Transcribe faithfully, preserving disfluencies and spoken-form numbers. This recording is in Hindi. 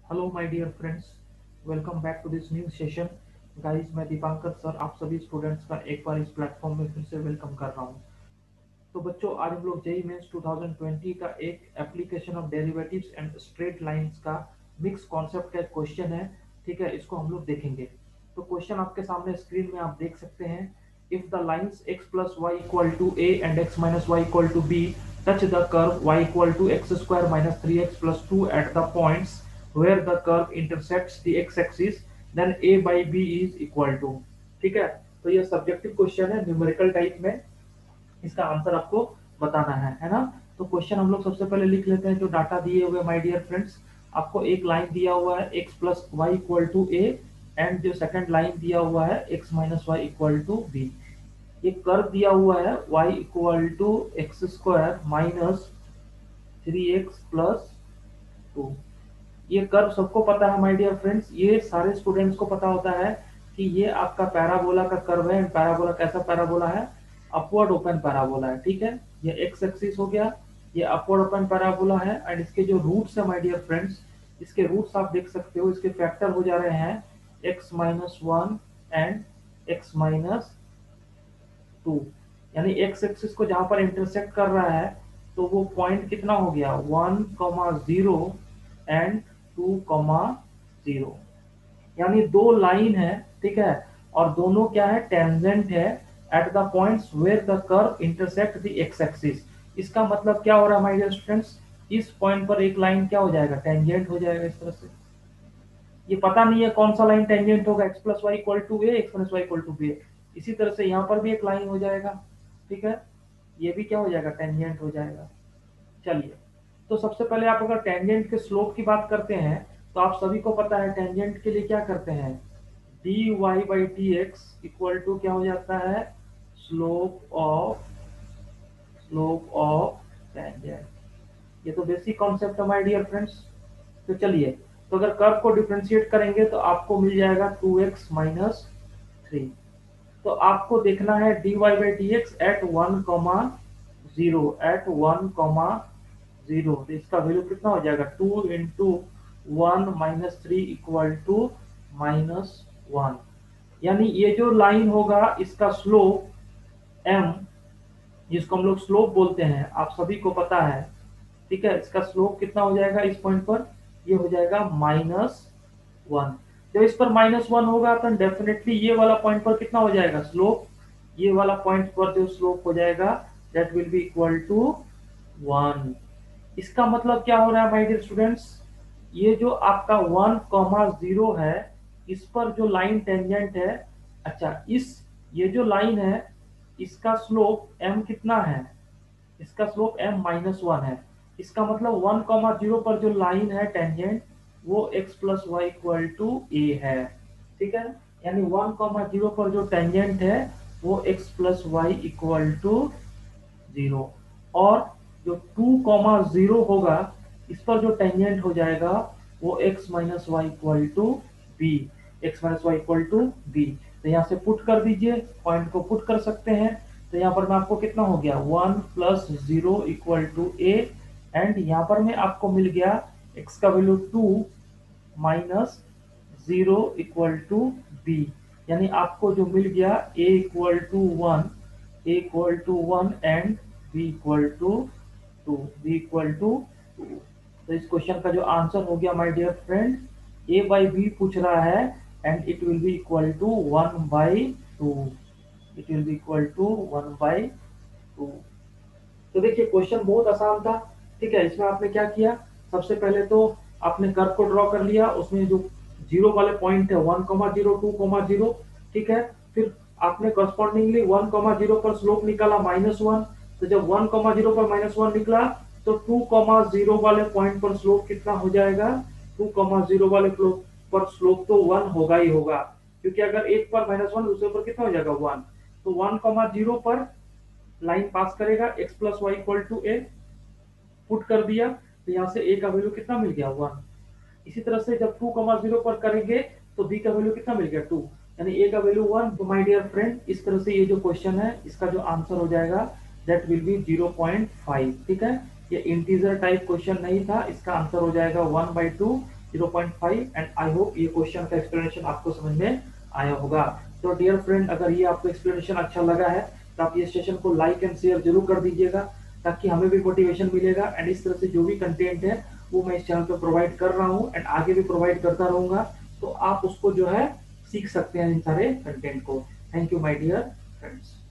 Hello my dear friends, welcome back to this new session. Guys, मैं दीपांकर सर आप सभी स्टूडेंट्स का एक बार इस प्लेटफॉर्म में फिर से वेलकम कर रहा हूँ। तो बच्चों, आज हम लोग जेई मेंस ट्वेंटी ट्वेंटी का एक application of derivatives and straight lines का मिक्स कॉन्सेप्ट का एक क्वेश्चन है। ठीक है, इसको हम लोग देखेंगे। तो क्वेश्चन आपके सामने स्क्रीन में आप देख सकते हैं। If the lines x plus y equal to a and x minus y equal to b touch the curve y equal to x square minus three x plus two at the points where the curve intersects the x axis, then a by b is equal to। ठीक है, तो ये सब्जेक्टिव क्वेश्चन है, न्यूमेरिकल टाइप में। इसका आंसर आपको बताना है है ना। तो क्वेश्चन हम लोग सबसे पहले लिख लेते हैं जो डाटा दिए हुए माय डियर फ्रेंड्स। आपको एक लाइन दिया हुआ है x plus y equal to a, and जो सेकंड लाइन दिया हुआ है x minus y equal to b. ये कर्व दिया हुआ है y equal to x square minus three x plus two. ये कर्व सबको पता है माय डियर फ्रेंड्स, ये सारे स्टूडेंट्स को पता होता है कि ये आपका पैराबोला का कर्व है। पैराबोला कैसा पैराबोला है? अपवर्ड ओपन पैराबोला है। ठीक है, ये एक्स एक्सिस हो गया, ये अपवर्ड ओपन पैराबोला है। एंड इसके जो रूट्स है माय डियर फ्रेंड्स, इसके रूट्स आप देख सकते हो, इसके फैक्टर हो जा रहे हैं x minus one and x minus two. यानी एक्स एक्सिस को जहां पर इंटरसेक्ट कर रहा है तो वो पॉइंट कितना हो गया, one comma zero and two comma zero. यानी दो लाइन है। ठीक है, और दोनों क्या है, टेंजेंट है at the points where the curve intersect the x axis. इसका मतलब क्या हो रहा है माय डियर स्टूडेंट्स, इस पॉइंट पर एक लाइन क्या हो जाएगा, टेंजेंट हो जाएगा इस तरह से। ये पता नहीं है कौन सा लाइन टेंजेंट होगा, x plus y equal to a, x minus y equal to b. इसी तरह से यहाँ पर भी एक लाइन हो जाएगा। ठीक है, ये भी क्या हो जाएगा, टेंजेंट हो जाएगा। चलिए, तो सबसे पहले आप अगर टेंजेंट के स्लोप की बात करते हैं तो आप सभी को पता है टेंजेंट के लिए क्या करते हैं, d y by d x equal to क्या हो जाता है, slope of slope of tangent. ये तो बेसिक कॉन्सेप्ट है माय डियर फ्रेंड्स। तो चलिए, तो अगर कर्व को डिफरेंशिएट करेंगे तो आपको मिल जाएगा टू एक्स माइनस थ्री। तो आपको देखना है d y by d x at one comma zero, at one comma zero. तो इसका वैल्यू कितना हो जाएगा, two into one minus three equal to minus one. यानी ये जो लाइन होगा इसका स्लोप एम, जिसको हम लोग स्लोप बोलते हैं, आप सभी को पता है। ठीक है, इसका स्लोप कितना हो जाएगा इस पॉइंट पर, ये हो जाएगा माइनस वन। जब इस पर माइनस वन होगा तो डेफिनेटली ये वाला पॉइंट पर कितना हो जाएगा स्लोप, ये वाला पॉइंट पर जो स्लोप हो जाएगा that will be equal to one. इसका मतलब क्या हो रहा है माय डियर स्टूडेंट्स, ये जो आपका वन कॉमा जीरो है इस पर जो लाइन टेंजेंट है, अच्छा इस ये जो लाइन है इसका स्लोप m कितना है, इसका स्लोप m माइनस वन है। इसका मतलब वन कॉमा जीरो पर जो लाइन है टेंजेंट वो x plus y equal to a है। ठीक है, यानी वन कॉमा जीरो पर जो टेंजेंट है वो x plus y equal to zero. और जो टू कॉमा जीरो होगा इस पर जो टेंजेंट हो जाएगा वो x minus y equal to b, x minus y equal to b. तो यहाँ से पुट कर दीजिए, पॉइंट को पुट कर सकते हैं। तो यहाँ पर में आपको कितना हो गया, one plus zero equal to a, and यहाँ पर में आपको मिल गया x का value two minus zero equal to b. यानी आपको जो मिल गया a equal to one, a equal to one and b equal to two, b equal to two. तो इस क्वेश्चन का जो आंसर हो गया my dear friend, a by b पूछ रहा है and it will be equal to one by two, it will be equal to one by two. तो देखिए क्वेश्चन बहुत आसान था। ठीक है, इसमें आपने क्या किया, सबसे पहले तो आपने कर्व को ड्रॉ कर लिया, उसमें जो जीरो वाले पॉइंट है one comma zero, two comma zero. ठीक है, फिर आपने करस्पॉन्डिंगली वन कॉमा जीरो पर स्लोप निकाला माइनस वन। तो जब वन कॉमा जीरो पर माइनस वन निकला तो टू कॉमा जीरो वाले पॉइंट पर स्लोप कितना हो जाएगा, टू कॉमा जीरो वाले पर स्लोप तो वन होगा ही होगा, क्योंकि अगर एक पर माइनस वन दूसरे पर कितना हो जाएगा वन। तो वन कॉमा जीरो पर लाइन पास करेगा x plus y equal to a, put कर दिया तो यहाँ से a का वैल्यू कितना मिल गया वन। इसी तरह से जब टू कॉमा जीरो पर करेंगे तो b का वैल्यू कितना मिल गया टू, यानी a का वैल्यू वन। तो माय डियर फ्रेंड, इस तरह से ये जो क्वेश्चन है इसका जो आंसर हो जाएगा that will be zero point five. ठीक है, ये इंटीजर टाइप क्वेश्चन नहीं था, इसका आंसर हो जाएगा one by two zero point five and I hope ये क्वेश्चन का एक्सप्लेनेशन आपको समझ में आया होगा। तो डियर फ्रेंड, अगर ये आपको एक्सप्लेनेशन अच्छा लगा है तो आप ये सेशन को लाइक एंड शेयर जरूर कर दीजिएगा, ताकि हमें भी मोटिवेशन मिलेगा एंड इस तरह से जो भी कंटेंट है वो मैं इस चैनल पे प्रोवाइड कर रहा हूँ एंड आगे भी प्रोवाइड करता रहूंगा, तो आप उसको जो है सीख सकते हैं इन सारे कंटेंट को। Thank you my dear friends.